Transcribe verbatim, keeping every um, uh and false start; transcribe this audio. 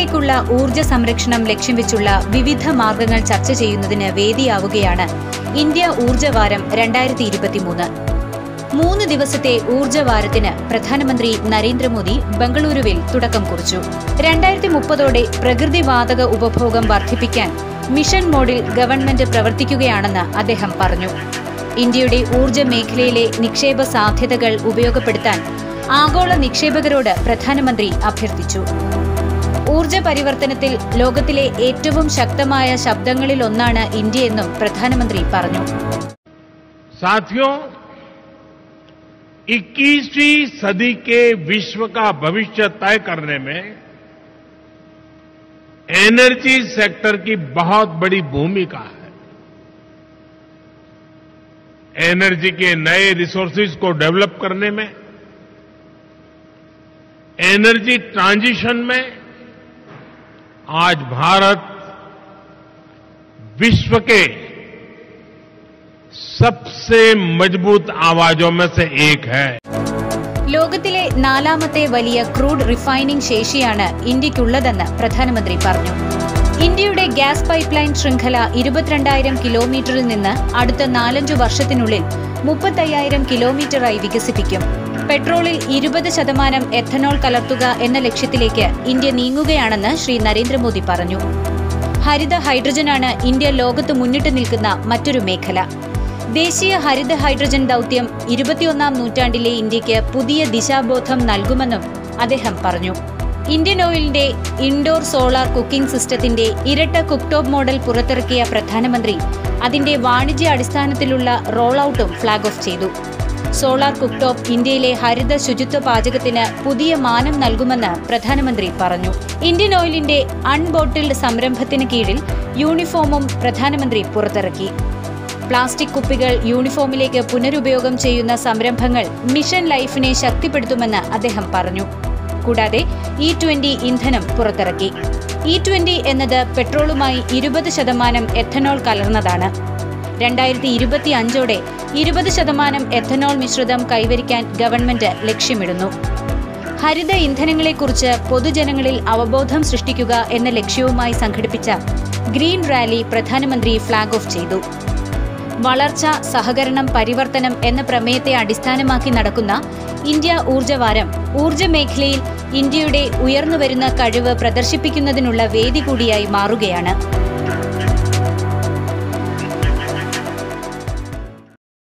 ഭാവിയിലേക്കുള്ള ഊർജ്ജ സംരക്ഷണം ലക്ഷ്യം വെച്ചുള്ള വിവിധ മാർഗങ്ങൾ ചർച്ച ചെയ്യുന്നതിന് വേദിയാവുകയാണ് ഇന്ത്യ ഊർജ്ജവാരം രണ്ടായിരത്തി ഇരുപത്തിമൂന്ന്. മൂന്ന് ദിവസത്തെ ഊർജ്ജവാരത്തിന് പ്രധാനമന്ത്രി നരേന്ദ്രമോദി ബംഗളൂരുവിൽ തുടക്കം കുറിച്ചു. രണ്ടായിരത്തി മുപ്പതോടെ പ്രകൃതിവാതക ഉപഭോഗം വർദ്ധിപ്പിക്കാൻ മിഷൻ മോഡിൽ ഗവൺമെന്റ് പ്രവർത്തിക്കുകയാണെന്ന് അദ്ദേഹം പറഞ്ഞു. ഇന്ത്യയുടെ ഊർജ്ജ മേഖലയിലെ നിക്ഷേപ സാധ്യതകൾ ഉപയോഗപ്പെടുത്താൻ ആഗോള നിക്ഷേപകരോട് പ്രധാനമന്ത്രി അഭ്യർത്ഥിച്ചു. ഊർജ്ജ പരിവർത്തനത്തിൽ ലോകത്തിലെ ഏറ്റവും ശക്തമായ ശബ്ദങ്ങളിലൊന്നാണ് ഇന്ത്യയെന്നും പ്രധാനമന്ത്രി പറഞ്ഞു. साथियों, इक्कीसवीं सदी के विश्व का भविष्य तय करने में एनर्जी सेक्टर की बहुत बड़ी भूमिका है. एनर्जी के नए रिसोर्सेज को डेवलप करने में, एनर्जी ट्रांजिशन में आज भारत विश्व के सबसे मजबूत आवाजों में से एक है. ലോകത്തിലെ നാലാമത്തെ വലിയ ക്രൂഡ് റിഫൈനിംഗ് ശേഷിയാണ് ഇന്ത്യക്കുള്ളതെന്ന് പ്രധാനമന്ത്രി പറഞ്ഞു. ഇന്ത്യയുടെ ഗ്യാസ് പൈപ്പ് ലൈൻ ശൃംഖല ഇരുപത്തിരണ്ടായിരം കിലോമീറ്ററിൽ നിന്ന് അടുത്ത നാലഞ്ചു വർഷത്തിനുള്ളിൽ മുപ്പത്തയ്യായിരം കിലോമീറ്ററായി വികസിപ്പിക്കും. പെട്രോളിൽ ഇരുപത് ശതമാനം എഥനോൾ കലർത്തുക എന്ന ലക്ഷ്യത്തിലേക്ക് ഇന്ത്യ നീങ്ങുകയാണെന്ന് ശ്രീ നരേന്ദ്രമോദി പറഞ്ഞു. ഹരിത ഹൈഡ്രജനാണ് ഇന്ത്യ ലോകത്ത് മുന്നിട്ട് നിൽക്കുന്ന മറ്റൊരു മേഖല. ദേശീയ ഹരിത ഹൈഡ്രജൻ ദൌത്യം ഇരുപത്തിയൊന്നാം നൂറ്റാണ്ടിലെ ഇന്ത്യയ്ക്ക് പുതിയ ദിശാബോധം നൽകുമെന്നും അദ്ദേഹം പറഞ്ഞു. ഇന്ത്യൻ ഓയിലിന്റെ ഇൻഡോർ സോളാർ കുക്കിംഗ് സിസ്റ്റത്തിന്റെ ഇരട്ട കുക്ടോപ്പ് മോഡൽ പുറത്തിറക്കിയ പ്രധാനമന്ത്രി അതിന്റെ വാണിജ്യ അടിസ്ഥാനത്തിലുള്ള റോൾ ഔട്ടും ഫ്ളാഗ് ഓഫ് ചെയ്തു. സോളാർ കുക്ടോപ്പ് ഇന്ത്യയിലെ ഹരിത ശുചിത്വ പാചകത്തിന് പുതിയ മാനം നൽകുമെന്ന് പ്രധാനമന്ത്രി പറഞ്ഞു. ഇന്ത്യൻ ഓയിലിന്റെ അൺബോട്ടിൽഡ് സംരംഭത്തിന് കീഴിൽ യൂണിഫോമും പ്രധാനമന്ത്രി പുറത്തിറക്കി. പ്ലാസ്റ്റിക് കുപ്പികൾ യൂണിഫോമിലേക്ക് പുനരുപയോഗം ചെയ്യുന്ന സംരംഭങ്ങൾ മിഷൻ ലൈഫിനെ ശക്തിപ്പെടുത്തുമെന്ന് അദ്ദേഹം പറഞ്ഞു. കൂടാതെ ഇ ട്വന്റി ഇന്ധനം പുറത്തിറക്കി. ഇ ട്വന്റി എന്നത് പെട്രോളുമായി ഇരുപത് ശതമാനം എഥനോൾ കലർന്നതാണ്. രണ്ടായിരത്തി ഇരുപത്തി അഞ്ചോടെ ഇരുപത് ശതമാനം എഥനോൾ മിശ്രിതം കൈവരിക്കാൻ ഗവൺമെന്റ് ലക്ഷ്യമിടുന്നു. ഹരിത ഇന്ധനങ്ങളെക്കുറിച്ച് പൊതുജനങ്ങളിൽ അവബോധം സൃഷ്ടിക്കുക എന്ന ലക്ഷ്യവുമായി സംഘടിപ്പിച്ച ഗ്രീൻ റാലി പ്രധാനമന്ത്രി ഫ്ളാഗ് ഓഫ് ചെയ്തു. വളർച്ച, സഹകരണം, പരിവർത്തനം എന്ന പ്രമേയത്തെ അടിസ്ഥാനമാക്കി നടക്കുന്ന ഇന്ത്യ ഊർജ്ജവാരം ഊർജ്ജ മേഖലയിൽ ഇന്ത്യയുടെ ഉയർന്നുവരുന്ന കഴിവ് പ്രദർശിപ്പിക്കുന്നതിനുള്ള വേദി കൂടിയായി മാറുകയാണ്.